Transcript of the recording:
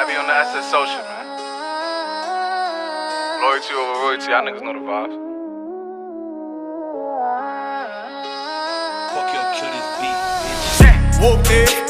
Heavy on the SSO shit, man. Loyalty over royalty, y'all niggas know the vibes. Fuck your kill this beat, bitch. Whoop it.